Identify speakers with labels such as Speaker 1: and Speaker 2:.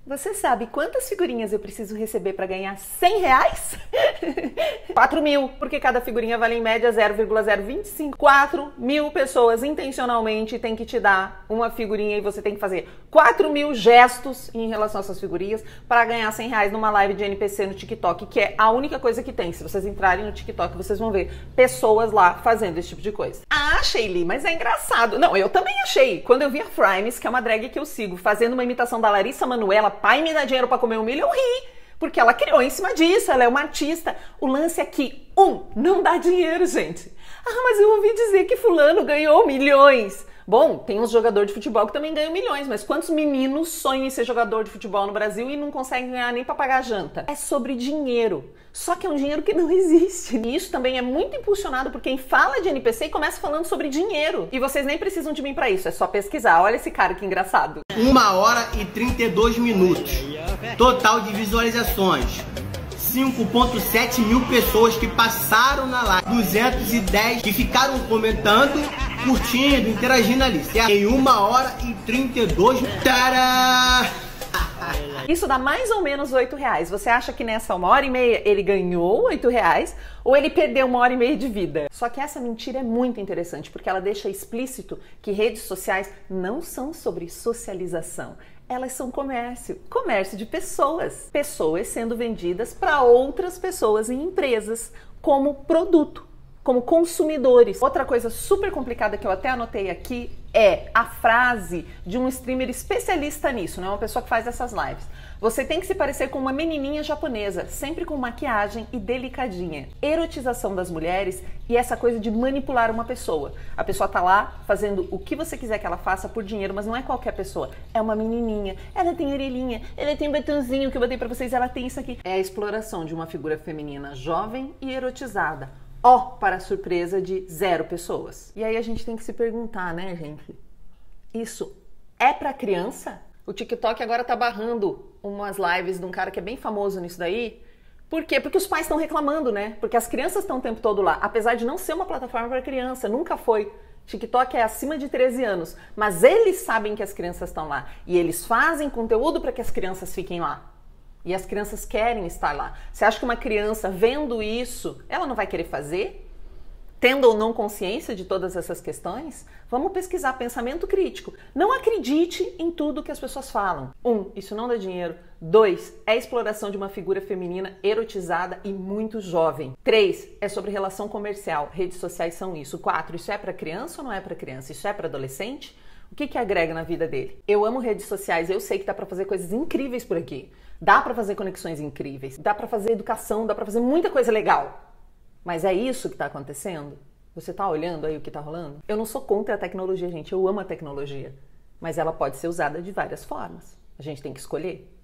Speaker 1: Você sabe quantas figurinhas eu preciso receber para ganhar R$100? 4 mil, porque cada figurinha vale em média 0,025. 4 mil pessoas intencionalmente têm que te dar uma figurinha e você tem que fazer 4 mil gestos em relação a essas figurinhas para ganhar R$100 numa live de NPC no TikTok, que é a única coisa que tem. Se vocês entrarem no TikTok, vocês vão ver pessoas lá fazendo esse tipo de coisa. Ah, Sheili, mas é engraçado. Não, eu também achei. Quando eu vi a Frames, que é uma drag que eu sigo, fazendo uma imitação da Larissa Manoela, pai me dá dinheiro pra comer 1 milho, eu ri, porque ela criou em cima disso, ela é uma artista. O lance é que, não dá dinheiro, gente. Ah, mas eu ouvi dizer que fulano ganhou milhões. Bom, tem uns jogadores de futebol que também ganham milhões, mas quantos meninos sonham em ser jogador de futebol no Brasil e não conseguem ganhar nem pra pagar a janta? É sobre dinheiro. Só que é um dinheiro que não existe. E isso também é muito impulsionado por quem fala de NPC e começa falando sobre dinheiro. E vocês nem precisam de mim pra isso, é só pesquisar. Olha esse cara que engraçado.
Speaker 2: 1 hora e 32 minutos. Total de visualizações. 5,7 mil pessoas que passaram na live. 210 que ficaram comentando, curtindo, interagindo ali. Em 1 hora e 32. Tadá!
Speaker 1: Isso dá mais ou menos R$8. Você acha que nessa 1 hora e meia ele ganhou R$8 ou ele perdeu 1 hora e meia de vida? Só que essa mentira é muito interessante porque ela deixa explícito que redes sociais não são sobre socialização. Elas são comércio de pessoas. Pessoas sendo vendidas para outras pessoas em empresas como produto, como consumidores. Outra coisa super complicada que eu até anotei aqui é a frase de um streamer especialista nisso, né? Uma pessoa que faz essas lives. Você tem que se parecer com uma menininha japonesa, sempre com maquiagem e delicadinha. Erotização das mulheres e essa coisa de manipular uma pessoa. A pessoa tá lá fazendo o que você quiser que ela faça por dinheiro, mas não é qualquer pessoa. É uma menininha, ela tem orelhinha, ela tem batonzinho que eu botei pra vocês, ela tem isso aqui. É a exploração de uma figura feminina jovem e erotizada. Para a surpresa de 0 pessoas. E aí a gente tem que se perguntar, né, gente? Isso é pra criança? O TikTok agora tá barrando umas lives de um cara que é bem famoso nisso daí. Por quê? Porque os pais estão reclamando, né? Porque as crianças estão o tempo todo lá. Apesar de não ser uma plataforma para criança, nunca foi. TikTok é acima de 13 anos. Mas eles sabem que as crianças estão lá. E eles fazem conteúdo para que as crianças fiquem lá. E as crianças querem estar lá. Você acha que uma criança vendo isso, ela não vai querer fazer? Tendo ou não consciência de todas essas questões? Vamos pesquisar pensamento crítico. Não acredite em tudo que as pessoas falam. 1, isso não dá dinheiro. 2, é exploração de uma figura feminina erotizada e muito jovem. 3, é sobre relação comercial. Redes sociais são isso. 4, isso é para criança ou não é para criança? Isso é para adolescente? O que agrega na vida dele? Eu amo redes sociais, eu sei que dá para fazer coisas incríveis por aqui. Dá para fazer conexões incríveis, dá para fazer educação, dá para fazer muita coisa legal. Mas é isso que está acontecendo? Você está olhando aí o que está rolando? Eu não sou contra a tecnologia, gente, eu amo a tecnologia. Mas ela pode ser usada de várias formas. A gente tem que escolher.